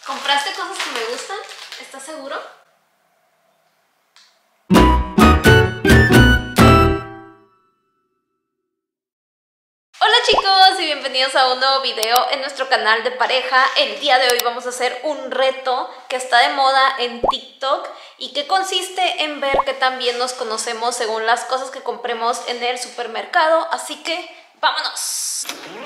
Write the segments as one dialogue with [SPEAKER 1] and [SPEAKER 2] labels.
[SPEAKER 1] ¿Compraste cosas que me gustan? ¿Estás seguro? Hola chicos y bienvenidos a un nuevo video en nuestro canal de pareja. El día de hoy vamos a hacer un reto que está de moda en TikTok y que consiste en ver que también nos conocemos según las cosas que compremos en el supermercado. Así que ¡vámonos!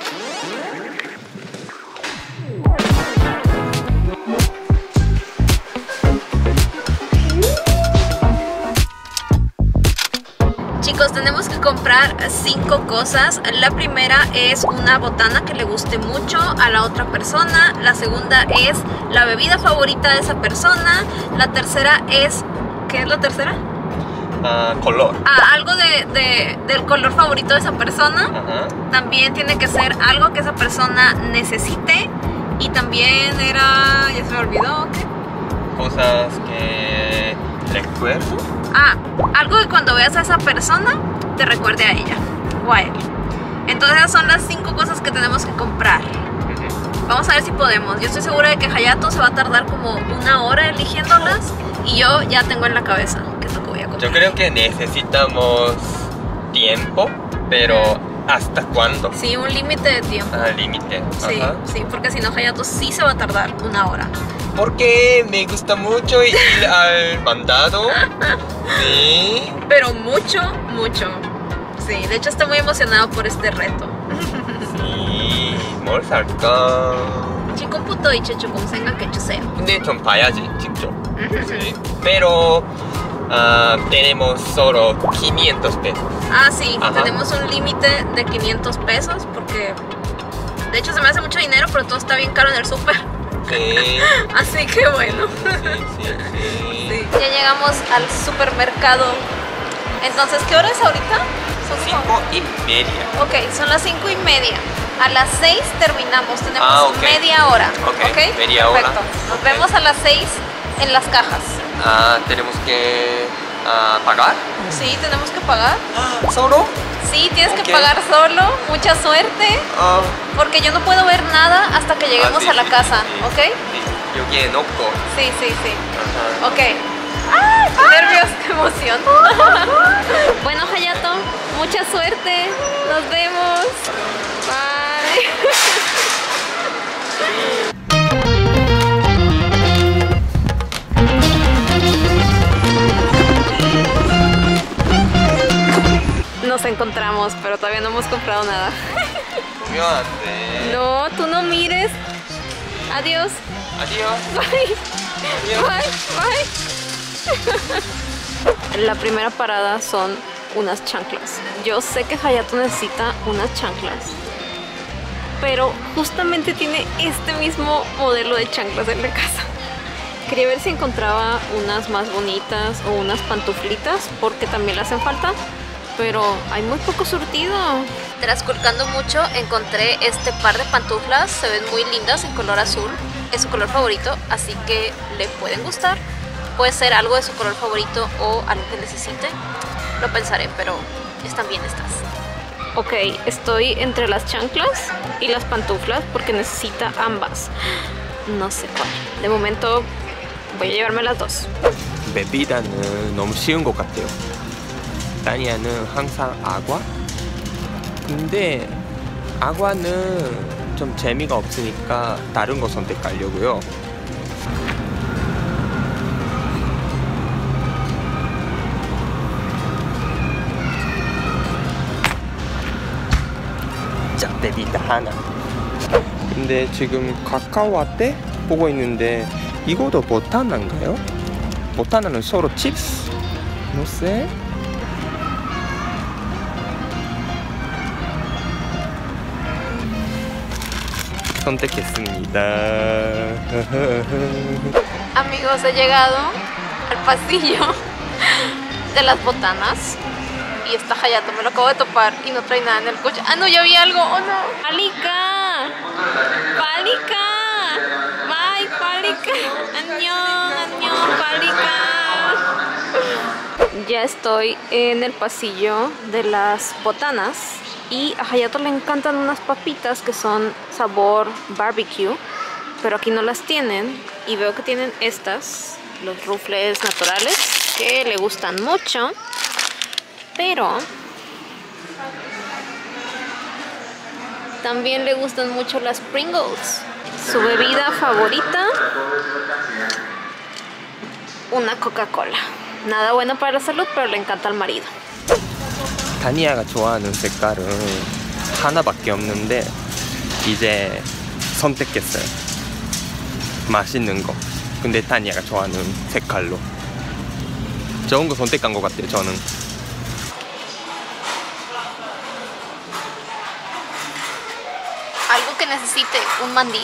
[SPEAKER 1] Chicos, tenemos que comprar 5 cosas. La primera es una botana que le guste mucho a la otra persona. La segunda es la bebida favorita de esa persona. La tercera es... ¿qué es la tercera?
[SPEAKER 2] Color.
[SPEAKER 1] Algo del color favorito de esa persona. También tiene que ser algo que esa persona necesite. Y también era... ya se me olvidó, ¿qué?
[SPEAKER 2] Cosas que recuerdo.
[SPEAKER 1] Algo que cuando veas a esa persona te recuerde a ella o a él. Entonces esas son las 5 cosas que tenemos que comprar. Vamos a ver si podemos. Yo estoy segura de que Hayato se va a tardar como 1 hora eligiéndolas. Y yo ya tengo en la cabeza qué es lo que voy a comprar.
[SPEAKER 2] Yo creo que necesitamos tiempo, pero ¿hasta cuándo?
[SPEAKER 1] Sí, un límite de tiempo.
[SPEAKER 2] Límite.
[SPEAKER 1] Sí, sí, porque si no Hayato sí se va a tardar 1 hora.
[SPEAKER 2] Porque me gusta mucho ir al mandado. Sí.
[SPEAKER 1] Pero mucho, mucho. Sí, de hecho estoy muy emocionado por este reto.
[SPEAKER 2] Sí, 뭘 살까?
[SPEAKER 1] 지금부터 이제 조금 생각해 주세요.
[SPEAKER 2] 근데 좀 봐야지 직접. Sí. Pero tenemos solo 500 pesos.
[SPEAKER 1] Sí, tenemos un límite de 500 pesos porque de hecho se me hace mucho dinero, pero todo está bien caro en el súper.
[SPEAKER 2] Sí.
[SPEAKER 1] Así que bueno.
[SPEAKER 2] Sí.
[SPEAKER 1] Ya llegamos al supermercado. Entonces, ¿qué hora es ahorita?
[SPEAKER 2] Son 5:30.
[SPEAKER 1] Ok, son las 5:30. A las 6 terminamos. Tenemos media hora.
[SPEAKER 2] Ok, media hora.
[SPEAKER 1] Perfecto. Nos vemos a las 6 en las cajas.
[SPEAKER 2] Tenemos que pagar.
[SPEAKER 1] Sí, tenemos que pagar.
[SPEAKER 2] ¿Solo?
[SPEAKER 1] Sí, tienes que pagar solo. Mucha suerte. Porque yo no puedo ver nada hasta que lleguemos a la casa, ¿ok?
[SPEAKER 2] Sí. 여기에 놓고.
[SPEAKER 1] Sí. Ok. ¡Ay, qué nervios! ¡Qué emoción! Bueno, Hayato, mucha suerte. Nos vemos. Bye. Nos encontramos, pero todavía no hemos comprado nada. No, tú no mires. Adiós.
[SPEAKER 2] Adiós.
[SPEAKER 1] Bye.
[SPEAKER 2] Adiós.
[SPEAKER 1] Bye. La primera parada son unas chanclas. Yo sé que Hayato necesita unas chanclas, pero justamente tiene este mismo modelo de chanclas en la casa. Quería ver si encontraba unas más bonitas o unas pantuflitas, porque también le hacen falta. Pero hay muy poco surtido. Transculcando mucho, encontré este par de pantuflas. Se ven muy lindas en color azul. Es su color favorito, así que le pueden gustar. Puede ser algo de su color favorito o algo que necesite. Lo pensaré, pero están bien estas. Ok, estoy entre las chanclas y las pantuflas porque necesita ambas. No sé cuál. De momento voy a llevarme las dos.
[SPEAKER 2] 베비다는 너무 쉬운 것 같아요. 다니아는 항상 아과? 근데 아과는 좀 재미가 없으니까 다른 거 선택하려고요. 자, 베비다 하나. 근데 지금 카카오 라떼 보고 있는데 이거도 보타나인가요? 보타나는 서로 칩스? 노세? 선택했습니다.
[SPEAKER 1] Amigos, he llegado al pasillo de las botanas y está Hayato, me lo acabo de topar y no trae nada en el coche. No, ya vi algo, oh no. ¡Palika! ¡Palika! ¡Bye, Palika! ¡Añón, Palika! Ya estoy en el pasillo de las botanas y a Hayato le encantan unas papitas que son sabor barbecue. pero aquí no las tienen. Y veo que tienen estas, los rufles naturales, que le gustan mucho. Pero también le gustan mucho las Pringles. Su bebida favorita, una Coca-Cola. Nada bueno para la salud, pero le encanta al marido.
[SPEAKER 2] 다니아가 좋아하는 색깔은 하나밖에 없는데 이제 선택했어요. 맛있는 거. 근데 다니아가 좋아하는 색깔로. 좋은 거 선택한 것 같아요, 저는.
[SPEAKER 1] Algo que necesite, un mandil.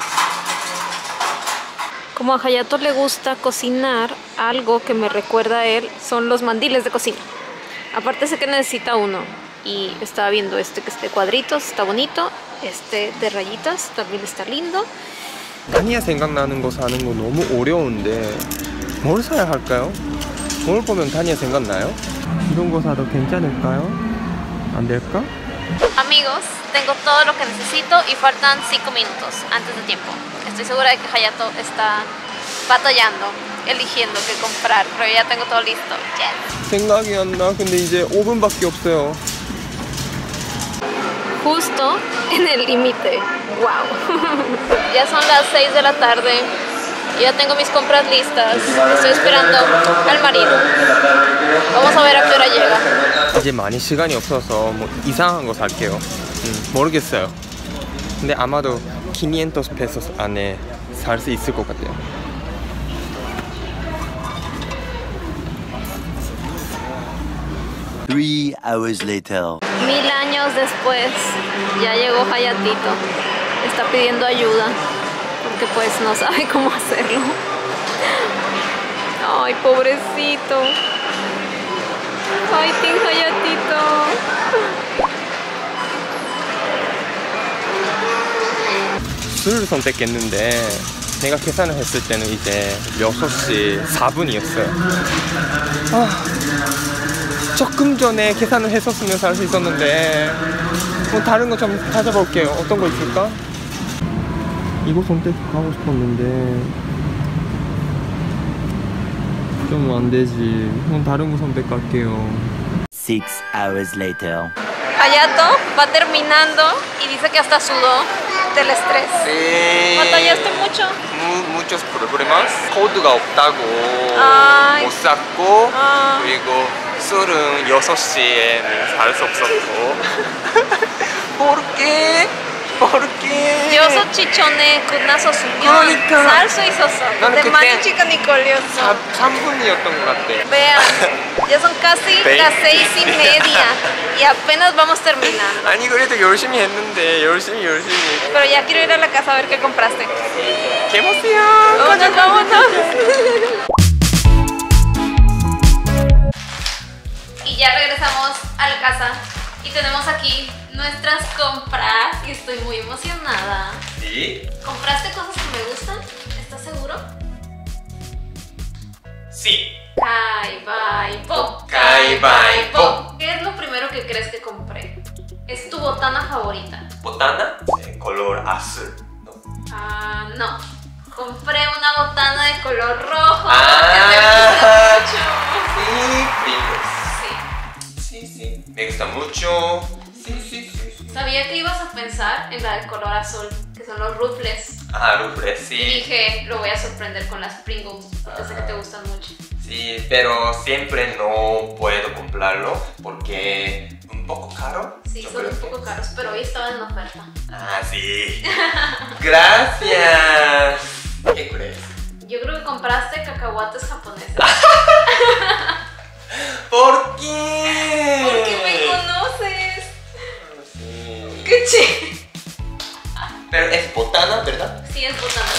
[SPEAKER 1] Como a Hayato le gusta cocinar, algo que me recuerda a él son los mandiles de cocina. Aparte sé que necesita uno. Y estaba viendo este que es de cuadritos, está bonito. Este de rayitas también está lindo.
[SPEAKER 2] 다니아 생각나는 거 사는 거 너무 어려운데 뭘 사야 할까요? 뭘 보면 다니아 생각나요? 이런 거 사도 괜찮을까요? 안 될까?
[SPEAKER 1] Amigos, tengo todo lo que necesito y faltan 5 minutos antes de tiempo. Estoy segura de que Hayato está batallando, eligiendo qué comprar, pero ya tengo todo listo. Yes.
[SPEAKER 2] 생각이 안 나. 근데 이제 5분밖에 없어요.
[SPEAKER 1] Justo en el límite. Wow. Ya son las 6 de la tarde. Ya tengo mis compras listas. Estoy esperando al marido. Vamos a ver a qué hora llega.
[SPEAKER 2] 이제 많이 시간이 없어서 뭐 이상한 거 살게요. 모르겠어요. 근데 아마도 500 pesos 안에 살 수 있을 것 같아요.
[SPEAKER 3] Three hours later.
[SPEAKER 1] 1000 años después, ya llegó Hayatito. Está pidiendo ayuda porque pues no sabe cómo hacerlo. Ay, pobrecito. Ay, Team Hayatito.
[SPEAKER 2] 술을 선택했는데 내가 계산을 했을 때는 이제 6시 4분이었어요. 조금 전에 계산을 했었으면 살 수 있었는데 뭐 다른 거 좀 찾아볼게요. 어떤 거 있을까? 이거 선택하고 싶었는데 좀 안 되지. 그럼 다른 거 선택할게요.
[SPEAKER 3] 6 hours later.
[SPEAKER 1] Hayato va terminando y dice que hasta sudó del estrés.
[SPEAKER 2] 네.
[SPEAKER 1] ¿Batallaste mucho?
[SPEAKER 2] muchos problemas. 코드가 없다고
[SPEAKER 1] 아이.
[SPEAKER 2] 못 샀고
[SPEAKER 1] 아.
[SPEAKER 2] 그리고 술은 6시에는 살 수 없었고. ¿Por qué? ¿Por qué?
[SPEAKER 1] 여섯 chichone 끝나서 수면
[SPEAKER 2] 그러니까.
[SPEAKER 1] 살 수 있었어.
[SPEAKER 2] 나는
[SPEAKER 1] 근데
[SPEAKER 2] 그때
[SPEAKER 1] 많이 시간이 걸렸어.
[SPEAKER 2] 3분이었던 것 같아.
[SPEAKER 1] Vean, ya son casi las 6:30 y apenas vamos terminando.
[SPEAKER 2] 아니 그래도 열심히 했는데 열심히
[SPEAKER 1] Pero ya quiero ir a la casa a ver qué compraste.
[SPEAKER 2] ¡Qué emoción!
[SPEAKER 1] Vámonos, vámonos. Y ya regresamos a la casa y tenemos aquí nuestras compras y estoy muy emocionada.
[SPEAKER 2] ¿Sí?
[SPEAKER 1] ¿Compraste cosas que me gustan? ¿Estás seguro?
[SPEAKER 2] Sí.
[SPEAKER 1] Caibaipo.
[SPEAKER 2] Caibaipo.
[SPEAKER 1] ¿Qué es lo primero que crees que compré? ¿Es tu botana favorita?
[SPEAKER 2] ¿Botana? color azul, ¿no?
[SPEAKER 1] Ah, no. Compré una botana de color rojo
[SPEAKER 2] Ah.
[SPEAKER 1] que me gusta mucho.
[SPEAKER 2] Sí, sí, sí. Me gusta mucho. Sí, sí, sí.
[SPEAKER 1] Sabía que ibas a pensar en la de color azul, que son los rufles.
[SPEAKER 2] Ah, rufles, sí.
[SPEAKER 1] Y dije, lo voy a sorprender con las Pringles, porque sé que te gustan mucho.
[SPEAKER 2] Sí, pero siempre no puedo comprarlo porque un poco caro.
[SPEAKER 1] Sí,
[SPEAKER 2] yo
[SPEAKER 1] son
[SPEAKER 2] creo
[SPEAKER 1] un
[SPEAKER 2] que.
[SPEAKER 1] poco caros, pero hoy estaban en oferta.
[SPEAKER 2] Ah, sí. Gracias. ¿Qué crees?
[SPEAKER 1] Yo creo que compraste cacahuates japoneses.
[SPEAKER 2] ¿Por qué?
[SPEAKER 1] Porque me conoces.
[SPEAKER 2] Sí.
[SPEAKER 1] ¡Qué che!
[SPEAKER 2] Pero es botana, ¿verdad?
[SPEAKER 1] Sí, es botana.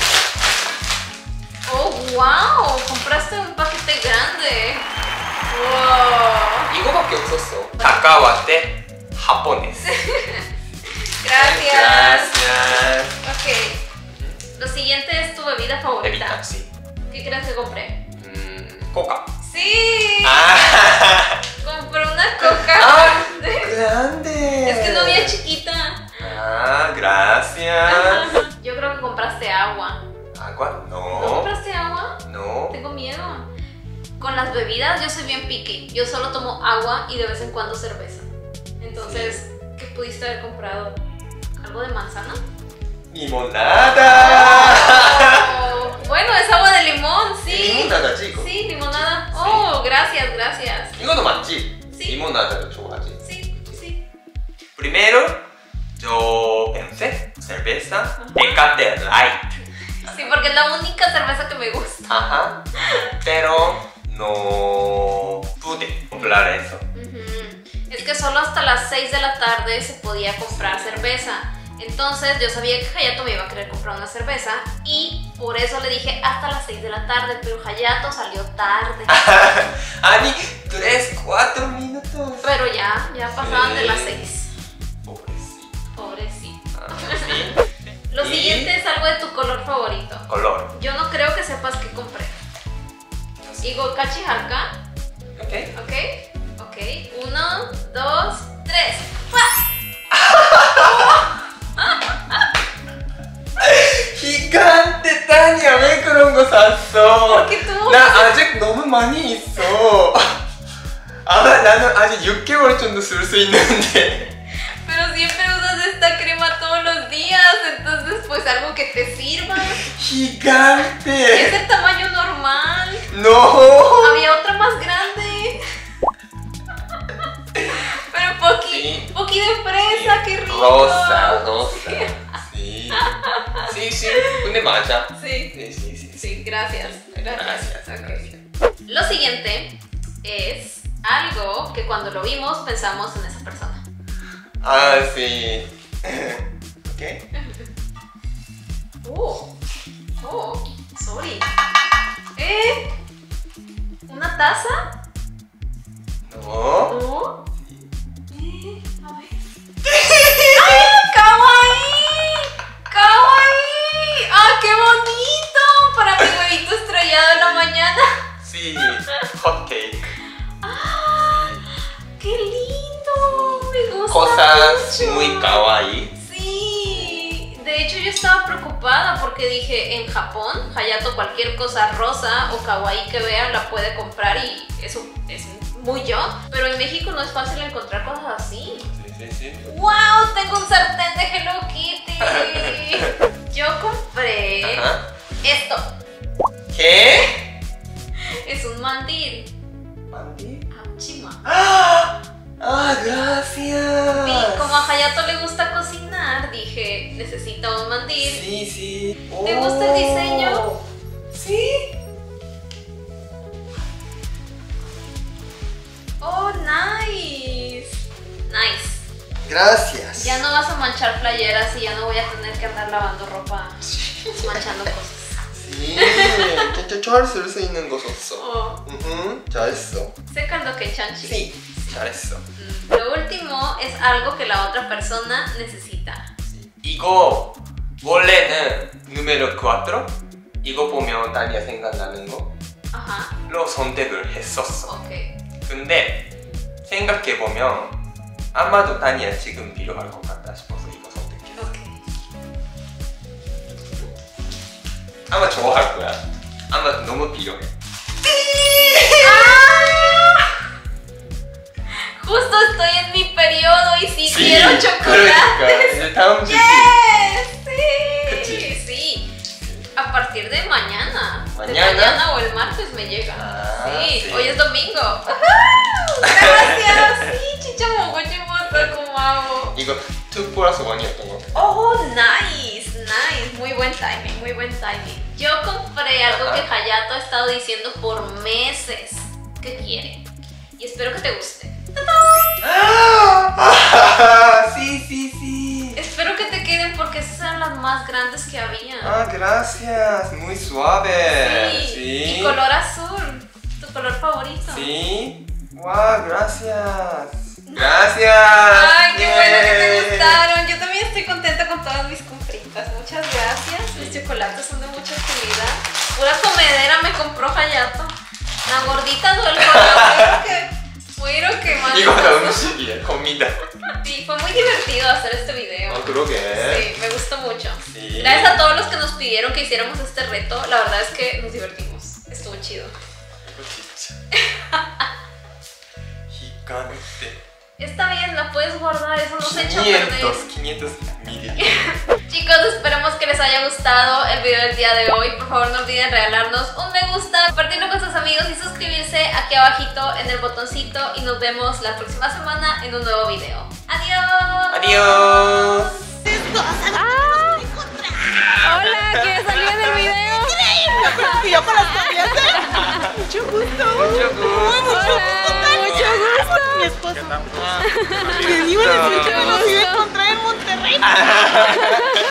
[SPEAKER 1] ¡Oh, wow! Compraste un paquete grande. ¡Wow!
[SPEAKER 2] 이거밖에 없었어. cacahuate japonés.
[SPEAKER 1] Gracias.
[SPEAKER 2] Gracias.
[SPEAKER 1] Ok. Lo siguiente es tu bebida favorita.
[SPEAKER 2] Bebida, sí.
[SPEAKER 1] ¿Qué crees que compré?
[SPEAKER 2] Coca.
[SPEAKER 1] ¡Sí!
[SPEAKER 2] Ah.
[SPEAKER 1] Compré una coca
[SPEAKER 2] Ah,
[SPEAKER 1] grande.
[SPEAKER 2] grande.
[SPEAKER 1] Es que no había chiquita.
[SPEAKER 2] Ah, gracias.
[SPEAKER 1] Ajá. Yo creo que compraste agua.
[SPEAKER 2] ¿Agua?
[SPEAKER 1] ¿No
[SPEAKER 2] No.
[SPEAKER 1] compraste agua?
[SPEAKER 2] No.
[SPEAKER 1] Tengo miedo. Con las bebidas yo soy bien picky. Yo solo tomo agua y de vez en cuando cerveza. Entonces, ¿qué pudiste haber comprado? ¿Algo de manzana?
[SPEAKER 2] Limonada.
[SPEAKER 1] Oh, bueno, es agua de limón, sí.
[SPEAKER 2] 리모나다 chico.
[SPEAKER 1] Sí, limonada. Oh, gracias, gracias.
[SPEAKER 2] 이거도 맞지?
[SPEAKER 1] Sí.
[SPEAKER 2] 리모나다를 좋아하지.
[SPEAKER 1] Sí, sí.
[SPEAKER 2] Primero, yo pensé cerveza Tecate Light.
[SPEAKER 1] Sí, porque es la única cerveza que me gusta.
[SPEAKER 2] Ajá. Pero no pude comprar eso.
[SPEAKER 1] Ujú. Es que solo hasta las 6 de la tarde se podía comprar cerveza. Entonces yo sabía que Hayato me iba a querer comprar una cerveza y por eso le dije hasta las 6 de la tarde, pero Hayato salió tarde.
[SPEAKER 2] 아니, 3, 4 minutos.
[SPEAKER 1] Pero ya pasaban
[SPEAKER 2] Sí.
[SPEAKER 1] de las 6.
[SPEAKER 2] Pobrecito.
[SPEAKER 1] Pobrecito.
[SPEAKER 2] Ah, sí.
[SPEAKER 1] Lo
[SPEAKER 2] Y-
[SPEAKER 1] siguiente es algo de tu color favorito.
[SPEAKER 2] Color.
[SPEAKER 1] Yo no creo que sepas qué compré. Digo, Kachi Harka.
[SPEAKER 2] Ok.
[SPEAKER 1] Ok. 1, 2, 3.
[SPEAKER 2] 기간때 따니야 왜 그런 거 샀어?
[SPEAKER 1] Porque tú.
[SPEAKER 2] 나 아직 너무 많이 있어. 나는 아직 6개월 정도 쓸 수 있는데.
[SPEAKER 1] Pero siempre usas esta crema todos los días, entonces pues algo que te sirva. Es
[SPEAKER 2] gigante.
[SPEAKER 1] el tamaño normal.
[SPEAKER 2] No.
[SPEAKER 1] Había otra más grande. Pero
[SPEAKER 2] Sí.
[SPEAKER 1] poqui de fresa, qué rico.
[SPEAKER 2] rosa. Sí. Sí. 근데 맞아.
[SPEAKER 1] Sí,
[SPEAKER 2] Sí.
[SPEAKER 1] sí, gracias.
[SPEAKER 2] Gracias.
[SPEAKER 1] Ok. Lo siguiente es algo que cuando lo vimos pensamos en esa persona.
[SPEAKER 2] Ah, sí. ¿Qué?
[SPEAKER 1] Sorry. ¿Una taza?
[SPEAKER 2] No.
[SPEAKER 1] ¿No? A ver. ¡Ay, kawaii! ¡Kawaii! ¡Ah, qué bonito! Para mi huevito estrellado en la mañana.
[SPEAKER 2] Sí. Hot cake.
[SPEAKER 1] ¡Ah! ¡Qué lindo! Me gusta
[SPEAKER 2] Cosas
[SPEAKER 1] mucho.
[SPEAKER 2] muy kawaii.
[SPEAKER 1] Sí. De hecho, yo estaba preocupada porque dije, en Japón, Hayato cualquier cosa rosa o kawaii que vea la puede comprar y eso es muy yo. Pero en México no es fácil encontrar cosas así.
[SPEAKER 2] Sí.
[SPEAKER 1] ¡Wow! Tengo un sartén de Hello Kitty. Yo compré
[SPEAKER 2] Ajá.
[SPEAKER 1] esto.
[SPEAKER 2] ¿Qué?
[SPEAKER 1] Es un mandil.
[SPEAKER 2] ¿Mandil?
[SPEAKER 1] Chima.
[SPEAKER 2] ¡Ah! Gracias.
[SPEAKER 1] Y como a Hayato le gusta cocinar, dije, necesita un mandil.
[SPEAKER 2] Sí.
[SPEAKER 1] ¿Te gusta el diseño?
[SPEAKER 2] Sí.
[SPEAKER 1] Oh, nice. Nice.
[SPEAKER 2] Gracias.
[SPEAKER 1] Ya no vas a manchar playeras y ya no voy a tener que andar lavando ropa manchando cosas.
[SPEAKER 2] Sí. 진짜 잘 쓸 수 있는 거 줬어.
[SPEAKER 1] Oh.
[SPEAKER 2] 잘했어.
[SPEAKER 1] Secando que chanchi.
[SPEAKER 2] Sí. 잘했어.
[SPEAKER 1] Lo último es algo que la otra persona necesita.
[SPEAKER 2] 이거 원래는 누메로 4 이거 보면 다니야 생각나는
[SPEAKER 1] Ajá.
[SPEAKER 2] 거로 선택을 했었어.
[SPEAKER 1] Ok.
[SPEAKER 2] 근데 생각해보면 아마도 다니야 지금 필요할 것 같다 싶어서 이거 선택했어.
[SPEAKER 1] Ok.
[SPEAKER 2] 아마 좋아할 거야. 아마 너무 필요해.
[SPEAKER 1] Justo estoy en mi periodo y sí quiero chocolates.
[SPEAKER 2] 이제 다음 주지.
[SPEAKER 1] Yes, sí.
[SPEAKER 2] 그치?
[SPEAKER 1] Sí. A partir de mañana. De
[SPEAKER 2] ¿Mañana?
[SPEAKER 1] mañana o el martes me llega.
[SPEAKER 2] Ah,
[SPEAKER 1] sí.
[SPEAKER 2] sí.
[SPEAKER 1] Hoy es domingo. Gracias. Sí, chicha mogochimoto, como amo.
[SPEAKER 2] 이거 2+1이었던 것 같아.
[SPEAKER 1] Oh, nice. Muy buen timing. Yo compré algo que Hayato ha estado diciendo por meses que quiere. Y espero que te guste.
[SPEAKER 2] Sí.
[SPEAKER 1] Espero que te queden porque esas eran las más grandes que había.
[SPEAKER 2] Gracias. Muy suave.
[SPEAKER 1] Y color azul. Tu color favorito.
[SPEAKER 2] Sí. Wow, gracias. Gracias.
[SPEAKER 1] Ay, qué bueno que te
[SPEAKER 2] Yay.
[SPEAKER 1] gustaron. Yo también estoy contenta con todas mis compritas. Muchas gracias. Mis chocolates son de mucha utilidad. Pura comedera me compró Hayato. La gordita duele. Muero que mal.
[SPEAKER 2] 이거 다 음식이야. 겁니다.
[SPEAKER 1] Sí, fue muy divertido hacer este video.
[SPEAKER 2] 그러게.
[SPEAKER 1] Sí, me gustó mucho.
[SPEAKER 2] Sí.
[SPEAKER 1] Gracias a todos los que nos pidieron que hiciéramos este reto. La verdad es que nos divertimos. Estuvo chido.
[SPEAKER 2] 이거 진짜. 기가는데.
[SPEAKER 1] Está bien, la puedes guardar, eso no se echa a perder.
[SPEAKER 2] 500 mililitros.
[SPEAKER 1] Chicos, esperemos que les haya gustado el video del día de hoy. Por favor, no olviden regalarnos un me gusta, compartirlo con sus amigos y suscribirse aquí abajito en el botoncito. Y nos vemos la próxima semana en un nuevo video. ¡Adiós!
[SPEAKER 2] Adiós.
[SPEAKER 1] ¡Ah! Hola, ¿quieres salir en el video?
[SPEAKER 4] Y yo con las corrientes. Mucho gusto.
[SPEAKER 2] Mucho gusto.
[SPEAKER 1] Hola, mucho gusto.
[SPEAKER 4] Mi esposo. Me iba a decir que me los iba a encontrar en Monterrey.